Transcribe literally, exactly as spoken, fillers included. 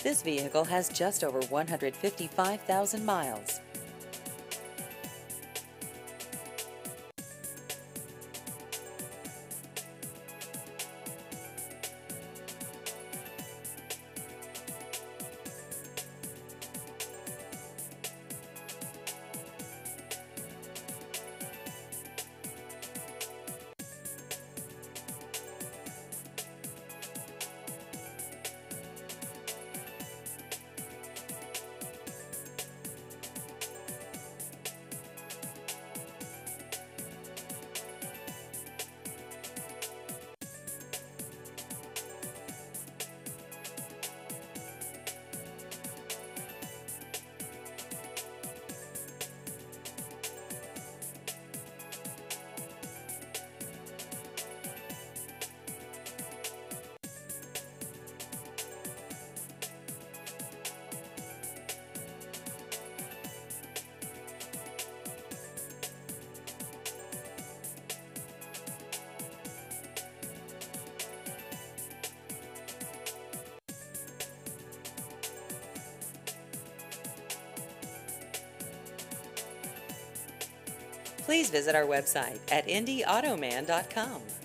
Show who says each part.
Speaker 1: This vehicle has just over one hundred fifty-five thousand miles. Please visit our website at indy automan dot com.